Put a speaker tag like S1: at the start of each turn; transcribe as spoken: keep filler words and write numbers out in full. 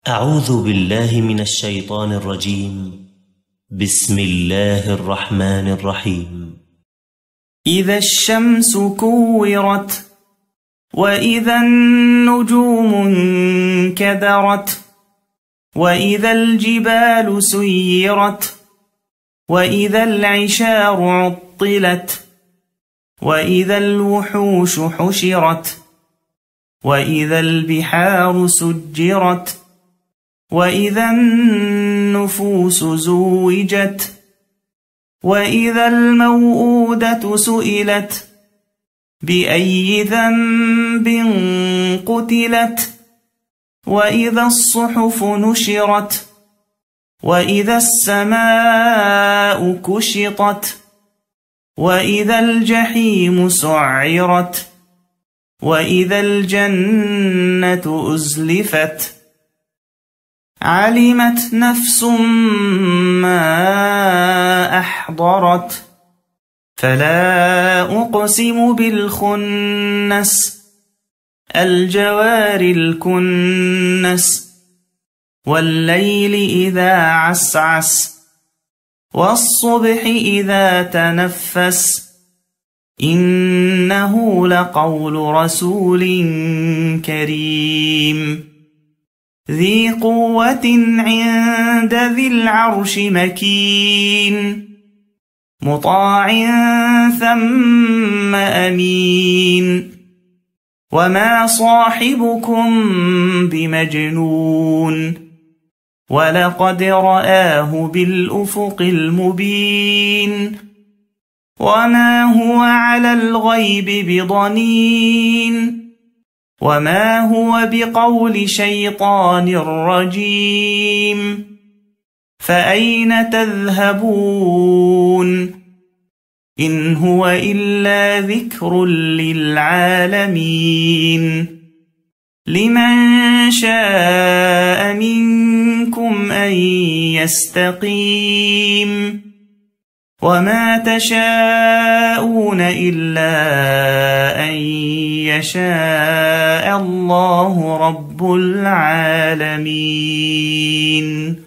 S1: أعوذ بالله من الشيطان الرجيم. بسم الله الرحمن الرحيم.
S2: إذا الشمس كورت وإذا النجوم انكدرت وإذا الجبال سيرت وإذا العشار عطلت وإذا الوحوش حشرت وإذا البحار سجرت وإذا النفوس زوجت وإذا الموءودة سئلت بأي ذنب قتلت وإذا الصحف نشرت وإذا السماء كشطت وإذا الجحيم سعرت وإذا الجنة أزلفت علمت نفس ما أحضرت فلا أقسم بالخنس الجوار الكنس والليل إذا عسعس والصبح إذا تنفس إنه لقول رسول كريم ذي قوة عند ذي العرش مكين مطاع ثم أمين وما صاحبكم بمجنون ولقد رآه بالأفق المبين وما هو على الغيب بضنين وما هو بقول شيطان رجيم فأين تذهبون إن هو إلا ذكر للعالمين لمن شاء منكم أن يستقيم وما تشاءون إلا أن يشاء الله رب العالمين.